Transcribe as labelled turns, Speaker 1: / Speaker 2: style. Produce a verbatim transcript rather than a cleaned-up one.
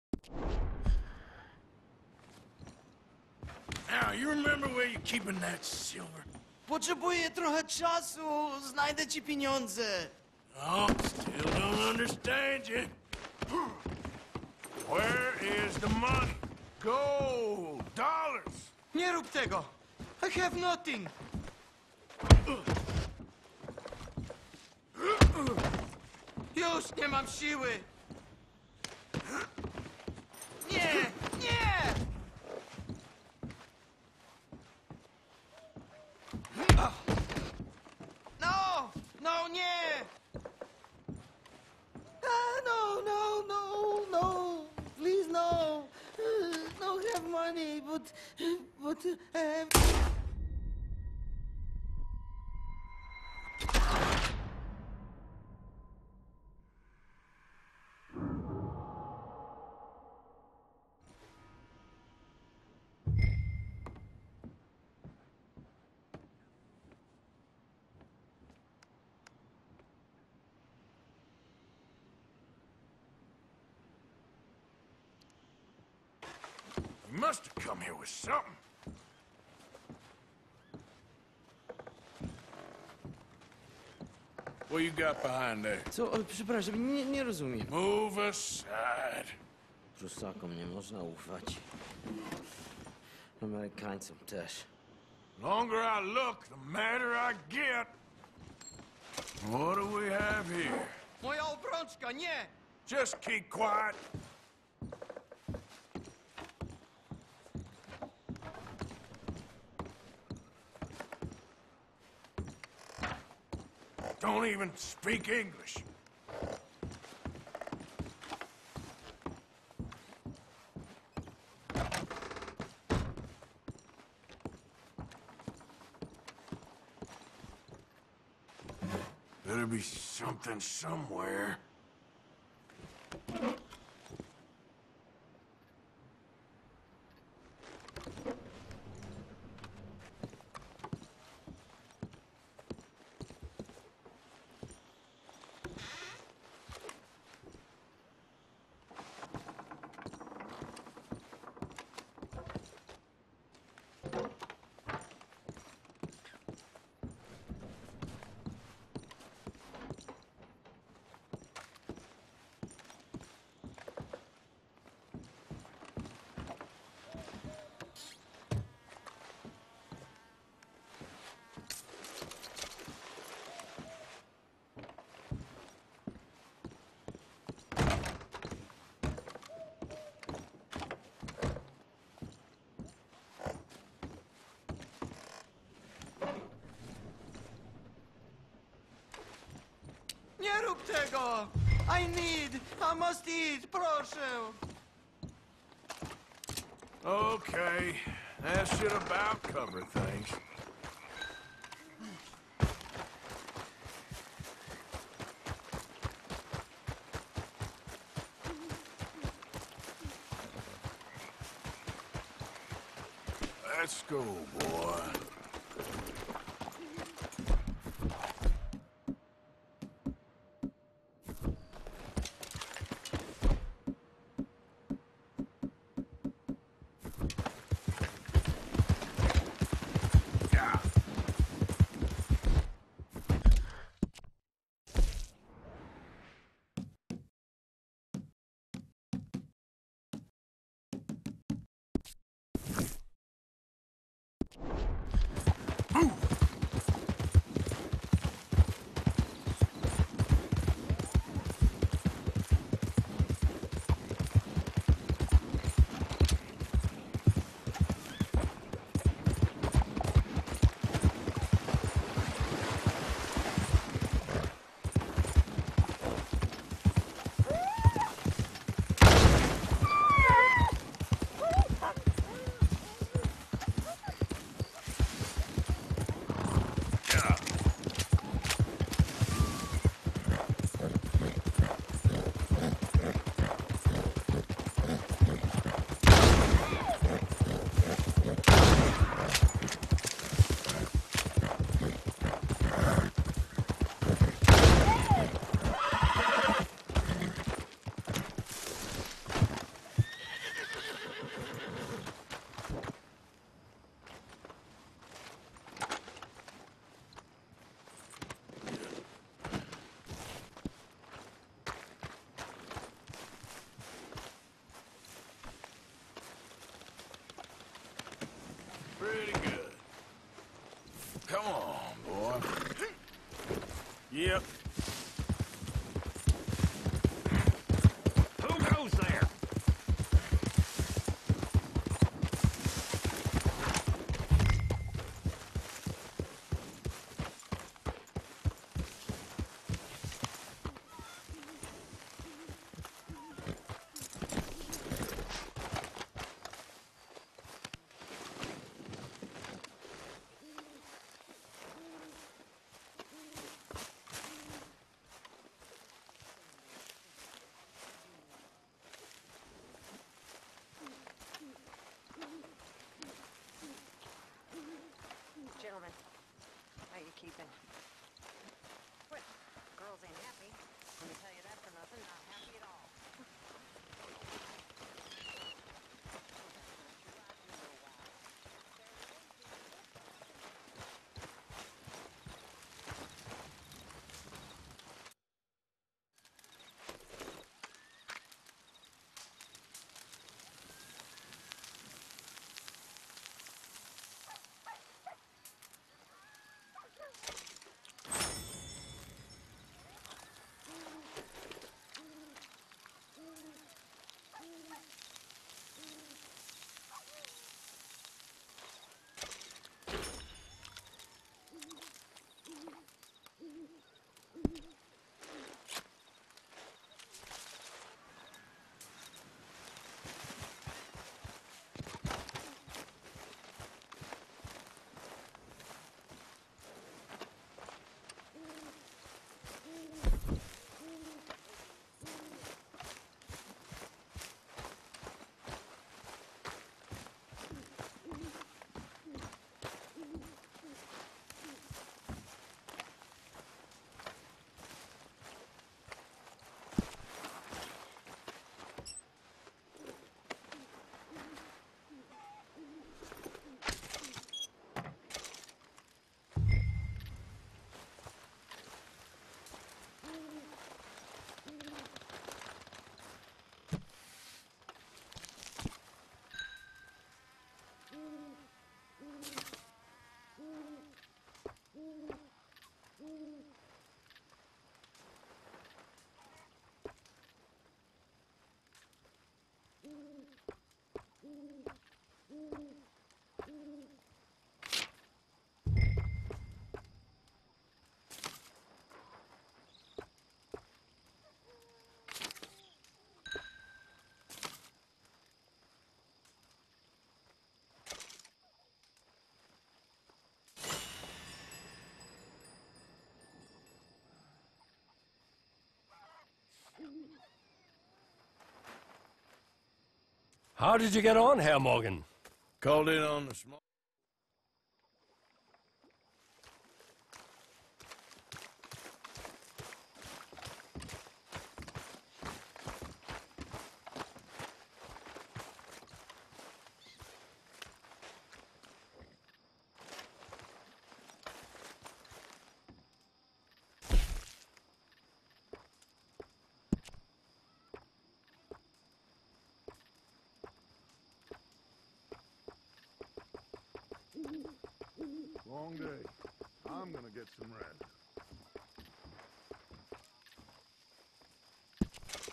Speaker 1: Now, you remember where you're keeping that silver?
Speaker 2: Potrzebuję trochę czasu. Znajdę ci pieniądze.
Speaker 1: Oh, still don't understand you. Where is the money? Gold, dollars.
Speaker 2: Nie rób tego. I have nothing. Już nie mam siły. Nie, nie! No, no, nie! Ah, no, no, no, no, please, no. Uh, no have money, but, but have...
Speaker 1: You must have come here with something. What you got behind there?
Speaker 2: Co? O, przepraszam, nie, nie rozumiem.
Speaker 1: Move aside.
Speaker 2: Prusakom nie można ufać. Amerykańcom też.
Speaker 1: Longer I look, the madder I get. What do we have here?
Speaker 2: Moja obrączka, nie!
Speaker 1: Just keep quiet. Don't even speak English. Better be something somewhere.
Speaker 2: Nie rób tego! I need, I must eat, proszę!
Speaker 1: Okay, that should about cover things. Let's go, boy. Move!
Speaker 3: How did you get on, Herr Morgan?
Speaker 1: Called in on the small...
Speaker 4: Long day. I'm gonna get some rest.